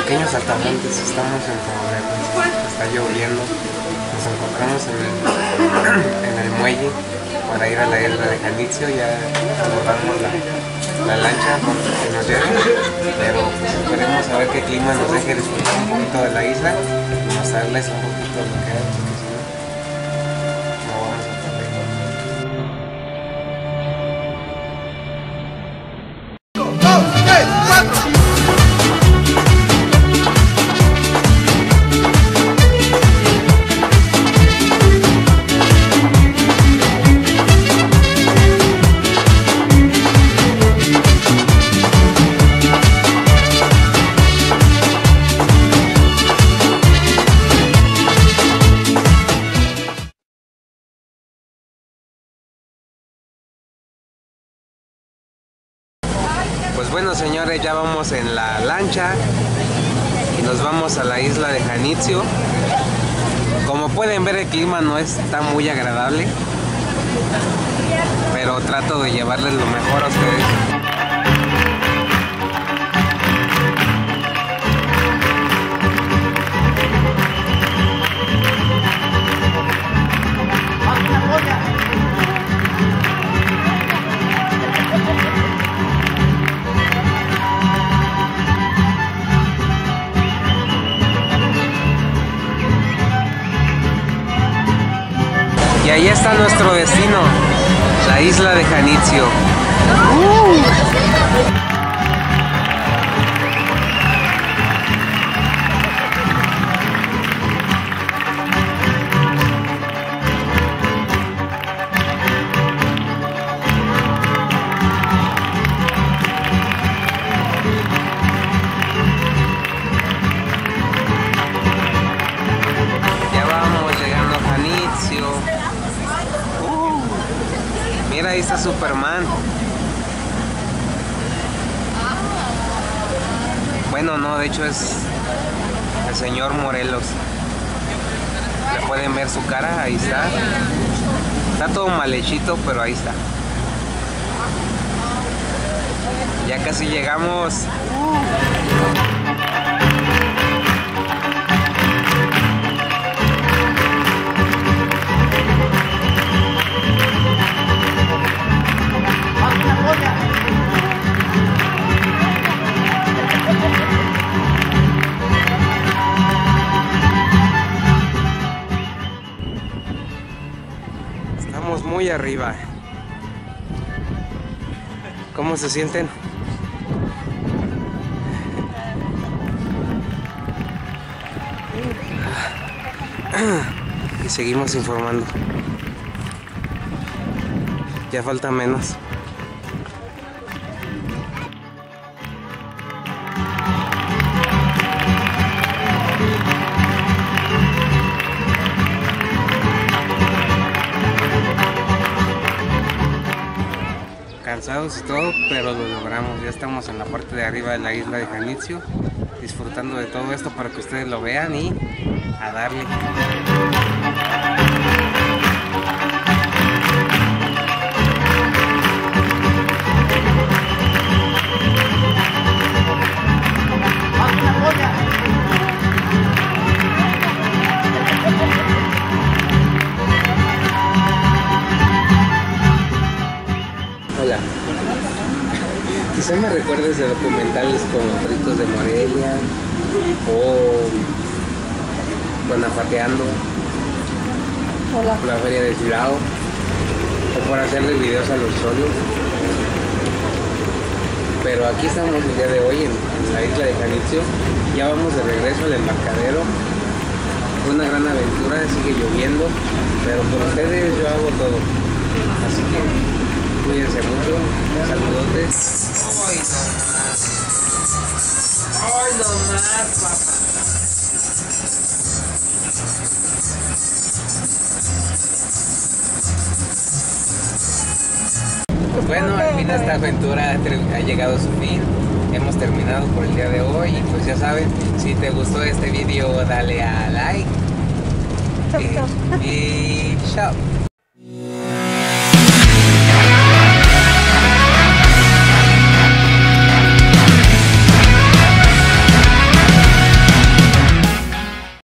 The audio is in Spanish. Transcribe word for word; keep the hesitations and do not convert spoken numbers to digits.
pequeños saltamontes, estamos en Torreón, está lloviendo, nos encontramos en el, en el muelle para ir a la isla de Janitzio. Ya abordamos la, la lancha que nos lleva, pero pues esperemos a ver qué clima nos deje disfrutar un poquito de la isla y mostrarles un poquito de lo que hay, porque si no, no vamos a poder. Pues bueno, señores, ya vamos en la lancha y nos vamos a la isla de Janitzio. Como pueden ver, el clima no está muy agradable, pero trato de llevarles lo mejor a ustedes. Y ahí está nuestro destino, la isla de Janitzio. Uh. Ya vamos llegando a Janitzio. Mira, ahí está Superman. Bueno, no, de hecho es el señor Morelos. Le pueden ver su cara, ahí está. Está todo mal hechito, pero ahí está. Ya casi llegamos. Estamos muy arriba. ¿Cómo se sienten? Y seguimos informando. Ya falta menos. Cansados y todo, pero lo logramos. Ya estamos en la parte de arriba de la isla de Janitzio, disfrutando de todo esto para que ustedes lo vean y a darle. Hola. Quizá me recuerdes de documentales como Ritos de Morelia o Guanafateando, Hola. La Feria de Silao, o por hacerle videos a los solos. Pero aquí estamos el día de hoy en, en la isla de Janitzio. Ya vamos de regreso al embarcadero. Fue una gran aventura, sigue lloviendo, pero por ustedes yo hago todo. Así que cuídense mucho, saludotes. Ay, no más. Ay, no más, papá. Pues bueno, al fin esta aventura ha llegado a su fin. Hemos terminado por el día de hoy y pues ya saben, si te gustó este video dale a like y, y chao.